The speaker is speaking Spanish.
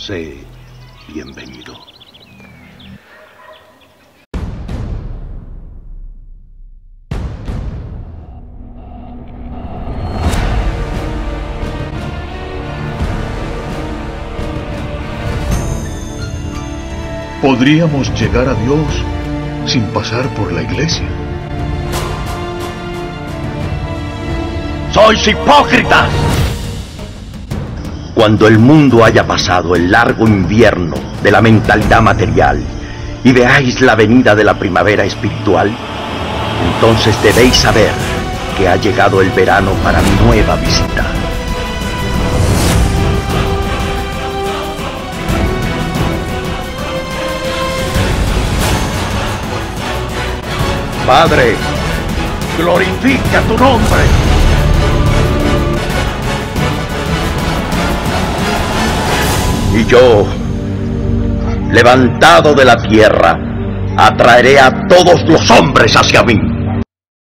Sé bienvenido. Podríamos llegar a Dios sin pasar por la iglesia. ¡Sois hipócritas! Cuando el mundo haya pasado el largo invierno de la mentalidad material y veáis la venida de la primavera espiritual, entonces debéis saber que ha llegado el verano para mi nueva visita. Padre, glorifica tu nombre. Y yo, levantado de la tierra, atraeré a todos los hombres hacia mí.